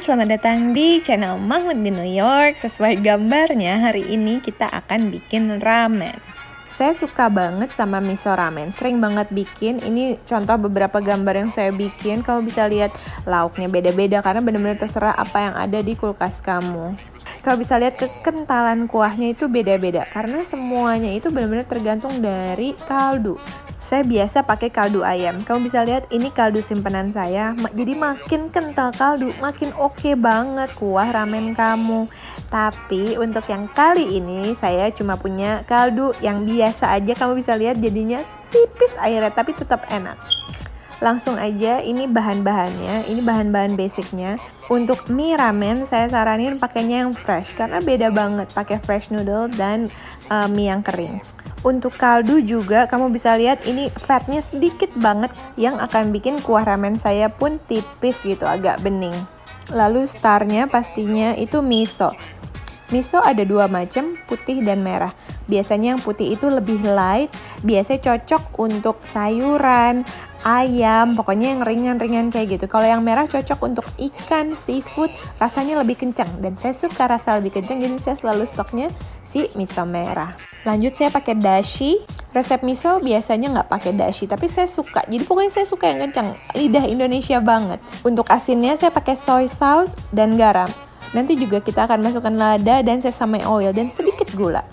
selamat datang di channel Mahmud di New York. Sesuai gambarnya, hari ini kita akan bikin ramen. Saya suka banget sama miso ramen, sering banget bikin. Ini contoh beberapa gambar yang saya bikin. Kamu bisa lihat lauknya beda-beda karena benar-benar terserah apa yang ada di kulkas kamu. Kamu bisa lihat kekentalan kuahnya itu beda-beda karena semuanya itu benar-benar tergantung dari kaldu. Saya biasa pakai kaldu ayam. Kamu bisa lihat ini kaldu simpanan saya. Jadi makin kental kaldu, makin oke banget kuah ramen kamu. Tapi untuk yang kali ini saya cuma punya kaldu yang biasa aja. Kamu bisa lihat jadinya tipis airnya tapi tetap enak. Langsung aja, ini bahan-bahannya, ini bahan-bahan basicnya. Untuk mie ramen saya saranin pakainya yang fresh karena beda banget pakai fresh noodle dan mie yang kering. Untuk kaldu juga kamu bisa lihat ini fatnya sedikit banget yang akan bikin kuah ramen saya pun tipis gitu, agak bening. Lalu starnya pastinya itu miso. Miso ada dua macam, putih dan merah. Biasanya yang putih itu lebih light, biasanya cocok untuk sayuran, ayam, pokoknya yang ringan-ringan kayak gitu. Kalau yang merah cocok untuk ikan, seafood, rasanya lebih kencang. Dan saya suka rasa lebih kencang, jadi saya selalu stoknya si miso merah. Lanjut saya pakai dashi. Resep miso biasanya nggak pakai dashi, tapi saya suka. Jadi pokoknya saya suka yang kencang, lidah Indonesia banget. Untuk asinnya saya pakai soy sauce dan garam. Nanti juga kita akan masukkan lada dan sesame oil dan sedikit gula.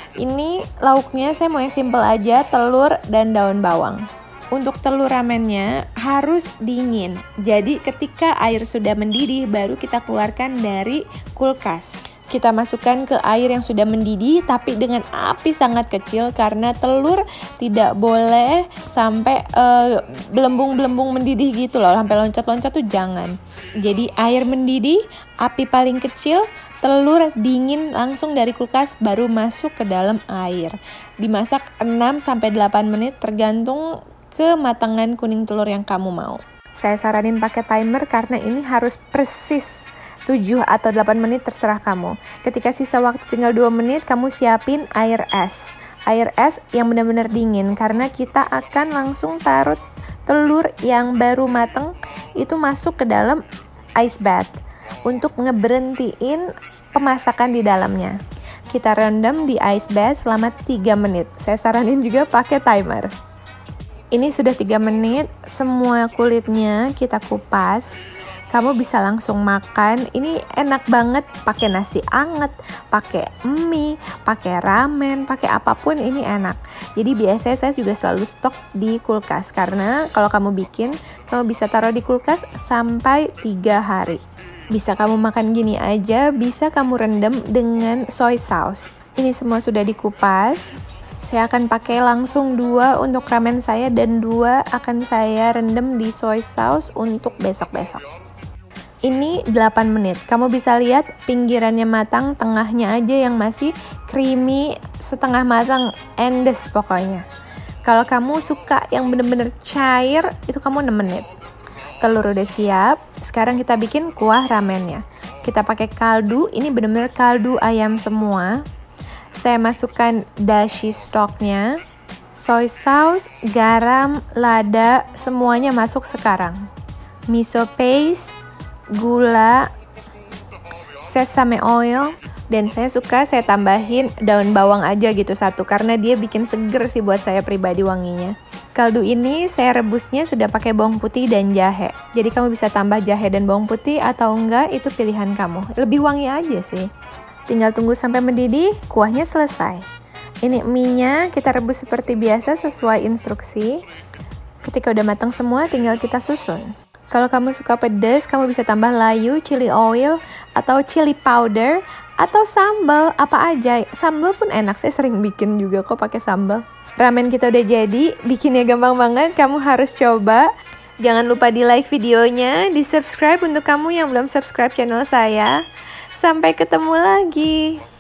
Ini lauknya saya mau yang simple aja, telur dan daun bawang. Untuk telur ramennya harus dingin. Jadi ketika air sudah mendidih baru kita keluarkan dari kulkas. Kita masukkan ke air yang sudah mendidih tapi dengan api sangat kecil karena telur tidak boleh sampai belembung-belembung mendidih gitu loh, sampai loncat-loncat tuh jangan. Jadi air mendidih, api paling kecil, telur dingin langsung dari kulkas baru masuk ke dalam air. Dimasak 6-8 menit tergantung kematangan kuning telur yang kamu mau. Saya saranin pakai timer karena ini harus persis 7 atau 8 menit terserah kamu. Ketika sisa waktu tinggal 2 menit, kamu siapin air es. Air es yang benar-benar dingin karena kita akan langsung taruh telur yang baru mateng itu masuk ke dalam ice bath untuk ngeberhentiin pemasakan di dalamnya. Kita rendam di ice bath selama 3 menit. Saya saranin juga pakai timer. Ini sudah 3 menit, semua kulitnya kita kupas. Kamu bisa langsung makan. Ini enak banget pakai nasi anget, pakai mie, pakai ramen, pakai apapun ini enak. Jadi biasanya saya juga selalu stok di kulkas karena kalau kamu bikin, kamu bisa taruh di kulkas sampai 3 hari. Bisa kamu makan gini aja, bisa kamu rendam dengan soy sauce. Ini semua sudah dikupas. Saya akan pakai langsung 2 untuk ramen saya dan 2 akan saya rendam di soy sauce untuk besok-besok. Ini 8 menit. Kamu bisa lihat pinggirannya matang, tengahnya aja yang masih creamy, setengah matang, endes pokoknya. Kalau kamu suka yang bener-bener cair, itu kamu 6 menit. Telur udah siap. Sekarang kita bikin kuah ramennya. Kita pakai kaldu, ini bener-bener kaldu ayam semua. Saya masukkan dashi stoknya, soy sauce, garam, lada, semuanya masuk sekarang. Miso paste, gula, sesame oil, dan saya suka saya tambahin daun bawang aja gitu 1 karena dia bikin seger sih buat saya pribadi wanginya. Kaldu ini saya rebusnya sudah pakai bawang putih dan jahe. Jadi kamu bisa tambah jahe dan bawang putih atau enggak, itu pilihan kamu. Lebih wangi aja sih. Tinggal tunggu sampai mendidih, kuahnya selesai. Ini mie-nya kita rebus seperti biasa sesuai instruksi. Ketika udah matang semua tinggal kita susun. Kalau kamu suka pedas, kamu bisa tambah layu, chili oil, atau chili powder, atau sambal, apa aja. Sambal pun enak, saya sering bikin juga kok pakai sambal. Ramen kita udah jadi, bikinnya gampang banget, kamu harus coba. Jangan lupa di like videonya, di subscribe untuk kamu yang belum subscribe channel saya. Sampai ketemu lagi.